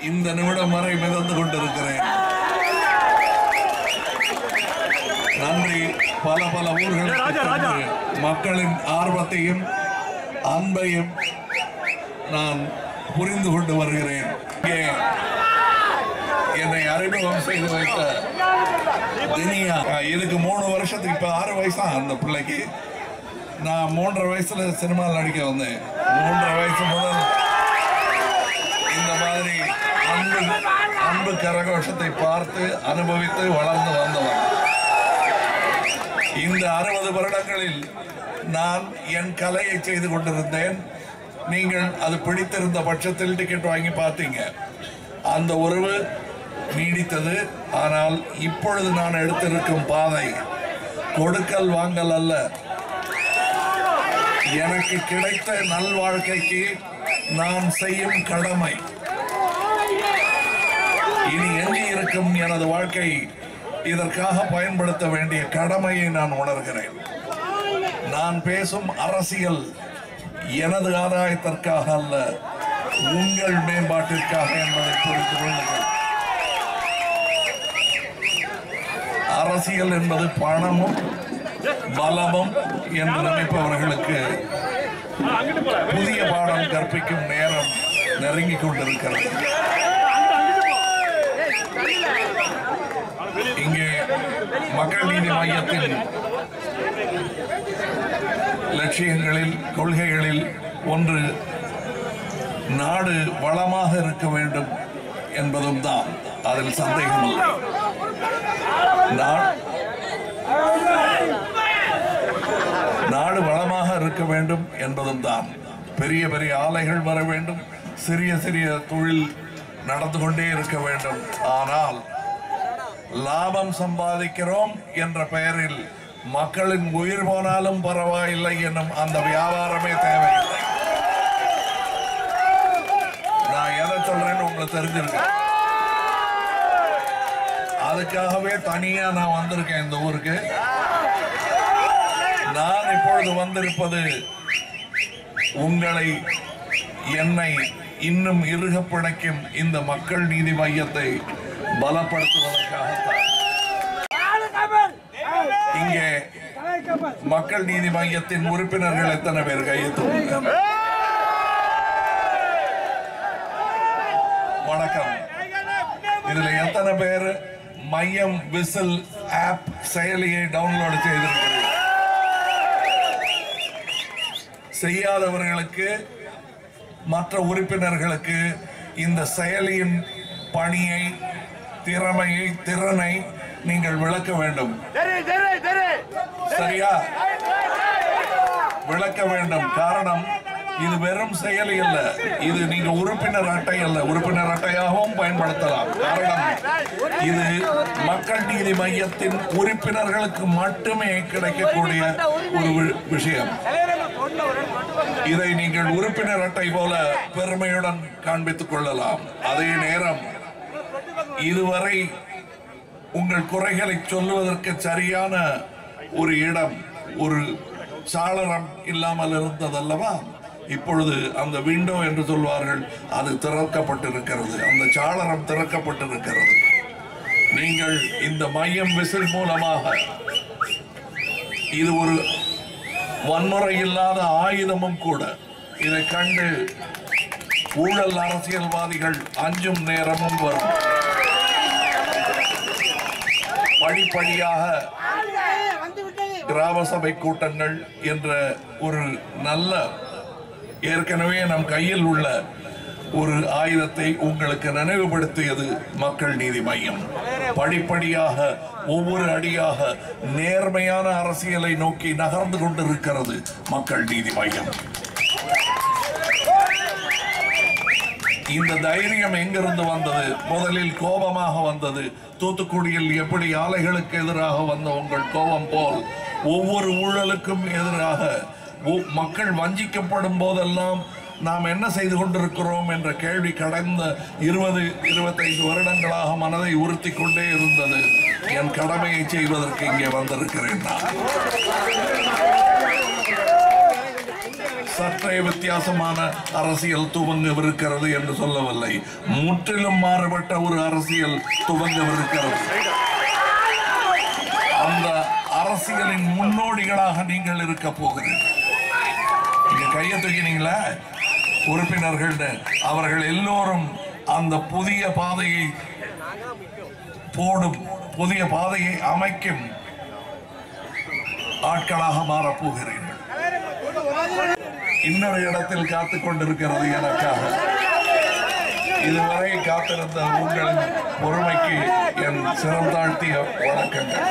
இந்த நிமிடம் வரை மிதந்து கொண்டிருக்கிறேன். நன்றி. பல பல ஊர்களுக்கு மக்களின் ஆர்வத்தையும் அன்பையும் நான் புரிந்து கொண்டு வருகிறேன். என்னை அறிமுகம் செய்து வைத்த தினியா, இதுக்கு 3 வருஷத்துக்கு இப்ப 6 வயசா அந்த பிள்ளைக்கு. நான் 3.5 வயசுல சினிமாவில் நடிக்க வந்தேன். 3.5 வயசு முதல் இந்த மாதிரி அன்பு கரகோஷத்தை பார்த்து அனுபவித்து வளர்ந்து வந்தவன். இந்த 60 வருடங்களில் நான் என் கலையை செய்து கொண்டிருந்தேன். நீங்கள் அது பிடித்திருந்த பட்சத்தில் டிக்கெட் வாங்கி பார்த்தீங்க. அந்த உறவு நீடித்தது. ஆனால் இப்பொழுது நான் எடுத்திருக்கும் பாதை கொடுக்கல் வாங்கல் அல்ல. எனக்கு கிடைத்த நல்வாழ்க்கைக்கு நான் செய்யும் கடமை. இனி எஞ்சி இருக்கும் எனது வாழ்க்கை இதற்காக பயன்படுத்த வேண்டிய கடமையை நான் உணர்கிறேன். நான் பேசும் அரசியல் எனது ஆதாயத்திற்காக அல்ல, உங்கள் மேம்பாட்டிற்காக என்பதை புரிந்து கொள்ளுங்கள். அரசியல் என்பது பணமும் பலமும் என்று நினைப்பவர்களுக்கு புதிய பாடம் கற்பிக்கும் நேரம் நெருங்கிக் கொண்டிருக்கிறது. இங்கே மக்கள் நீதி மையத்தின் லட்சியங்களில் கொள்கைகளில் ஒன்று நாடு வளமாக இருக்க வேண்டும் என்பதும் தான். அதில் சந்தேகம் இல்லை. நாடு வளமாக இருக்க வேண்டும் என்பதும் தான். பெரிய பெரிய ஆலைகள் வர வேண்டும், சிறிய சிறிய தொழில் நடந்து கொண்டே இருக்க வேண்டும். ஆனால் லாபம் சம்பாதிக்கிறோம் என்ற பெயரில் மக்களின் உயிர் போனாலும் பரவாயில்லை என்னும் அந்த வியாபாரமே தேவையில்லை. நான் எதை சொல்றேன்னு உங்களுக்கு தெரிஞ்சிருக்கு. அதுக்காகவே தனியா நான் வந்திருக்கேன் இந்த ஊருக்கு. நான் இப்பொழுது வந்திருப்பது உங்களை, என்னை இன்னும் இறுக பிணைக்கும் இந்த மக்கள் நீதி மையத்தை பலப்படுத்துவதற்காகத்தான். இங்கே மக்கள் நீதி மையத்தின் உறுப்பினர்கள் எத்தனை பேர் கையெழுத்து? வணக்கம். இதுல எத்தனை பேர் மையம் விசில் ஆப் செயலியை டவுன்லோடு செய்திருக்கிறீர்கள்? செய்யாதவர்களுக்கு, மற்ற உறுப்பினர்களுக்கு இந்த செயலியின் பணியை, திறமையை, திறனை நீங்கள் விளக்க வேண்டும். சரியா? விளக்க வேண்டும். காரணம், இது வெறும் செயலி அல்ல, இது நீங்க உறுப்பினர் அட்டை அல்ல, உறுப்பினர் அட்டையாகவும் பயன்படுத்தலாம். காரணம், இது மக்கள் நீதி மையத்தின் உறுப்பினர்களுக்கு மட்டுமே கிடைக்கக்கூடிய ஒரு விஷயம். இதை நீங்கள் உறுப்பினர் அட்டை போல பெருமையுடன் காண்பித்துக் கொள்ளலாம். அதே நேரம் இதுவரை உங்கள் குறைகளை சொல்லுவதற்கு சரியான ஒரு இடம், ஒரு சாளரம் இல்லாமல் இருந்ததல்லவா? இப்பொழுது அந்த விண்டோ என்று சொல்வார்கள், அது திறக்கப்பட்டிருக்கிறது. அந்த சாளரம் திறக்கப்பட்டிருக்கிறது. நீங்கள் இந்த மையம் விசில் மூலமாக, இது ஒரு வன்முறை இல்லாத ஆயுதமும் கூட. இதை கண்டு ஊழல் அரசியல்வாதிகள் அஞ்சும் நேரமும் வரும். படிப்படியாக கிராம சபை கூட்டங்கள் என்ற ஒரு நல்ல, ஏற்கனவே நம் கையில் உள்ள ஒரு ஆயுதத்தை உங்களுக்கு நினைவுபடுத்தியது மக்கள் நீதி மையம். படிப்படியாக ஒவ்வொரு அடியாக நேர்மையான அரசியலை நோக்கி நகர்ந்து கொண்டிருக்கிறது மக்கள் நீதி மையம். இந்த தைரியம் எங்கிருந்து வந்தது? முதலில் கோபமாக வந்தது. தூத்துக்குடியில் எப்படி ஆலைகளுக்கு எதிராக வந்த உங்கள் கோபம் போல் ஒவ்வொரு ஊழலுக்கும் எதிராக மக்கள் வஞ்சிக்கப்படும் போதெல்லாம் நாம் என்ன செய்து கொண்டிருக்கிறோம் என்ற கேள்வி கடந்த 20-25 வருடங்களாக மனதை உறுத்தி கொண்டே இருந்தது. என் கடமையை செய்வதற்கு இங்கே வந்திருக்கிறேன். சற்றே வித்தியாசமான அரசியல் துவங்கவிருக்கிறது என்று சொல்லவில்லை, முற்றிலும் மாறுபட்ட ஒரு அரசியல் துவங்கவிருக்கிறது. அந்த அரசியலின் முன்னோடிகளாக நீங்கள் இருக்க போகிறீர்கள். நீங்க கையை தூக்கினீங்களா உறுப்பினர்கள்? அவர்கள் எல்லோரும் அந்த புதிய பாதையை போடும், புதிய பாதையை அமைக்கும் ஆட்களாக மாறப்போகிறீர்கள். இன்னொரு இடத்தில் காத்துக் கொண்டிருக்கிறது எனக்காக. இதுவரை காத்திருந்த உங்களின் பொறுமைக்கு என் சிரம் தாழ்த்திய வணக்கங்கள்.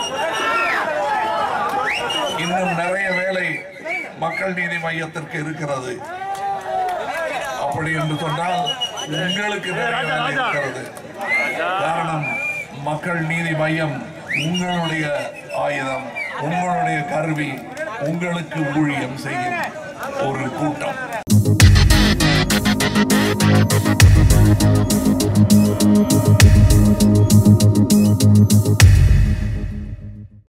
இன்னும் நிறைய வேலை மக்கள் நீதி மையத்திற்கு இருக்கிறது. அப்படி என்று சொன்னால் உங்களுக்கு நிறைய வேலை இருக்கிறது. காரணம், மக்கள் நீதி மையம் உங்களுடைய ஆயுதம், உங்களுடைய கருவி, உங்களுக்கு ஊழியம் செய்யும் ஒரு கூட்டம்.